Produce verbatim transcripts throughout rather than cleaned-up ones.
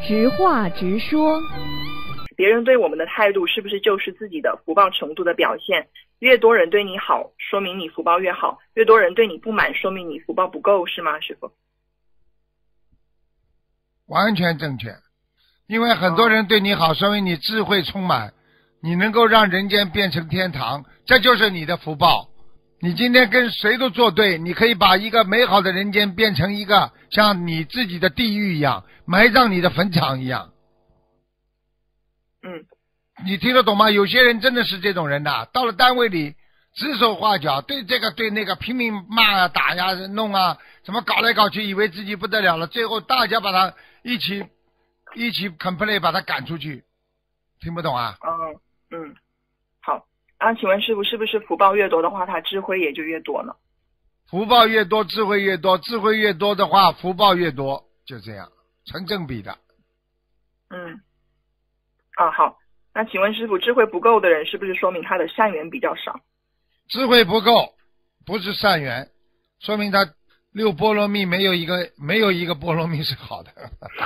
直话直说。 别人对我们的态度是不是就是自己的福报程度的表现？越多人对你好，说明你福报越好；越多人对你不满，说明你福报不够，是吗，师父？ 完全正确。因为很多人对你好，说明你智慧充满，你能够让人间变成天堂，这就是你的福报。你今天跟谁都作对，你可以把一个美好的人间变成一个像你自己的地狱一样，埋葬你的坟场一样。 嗯， 你听得懂吗？有些人真的是这种人的，到了单位里指手画脚，对这个对那个拼命骂啊打呀弄啊，怎么搞来搞去，以为自己不得了了，最后大家把他一起一起 complain 把他赶出去。听不懂啊？ 嗯嗯，好啊，请问师父，是不是福报越多的话，他智慧也就越多呢？ 福报越多，智慧越多，智慧越多的话，福报越多，就这样，成正比的。 嗯，啊好，那请问师父，智慧不够的人，是不是说明他的善缘比较少？ 智慧不够，不是善缘，说明他六波罗蜜没有一个没有一个波罗蜜是好的。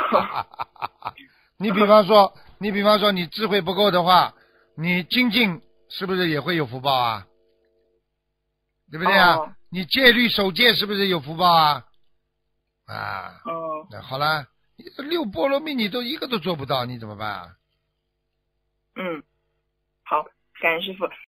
你比方说，你比方说你智慧不够的话，你精进是不是也会有福报啊？对不对啊？ 哦、 你戒律守戒是不是有福报啊？啊， 哦、 那好了，六波罗蜜你都一个都做不到，你怎么办啊？ 嗯，好，感恩师父。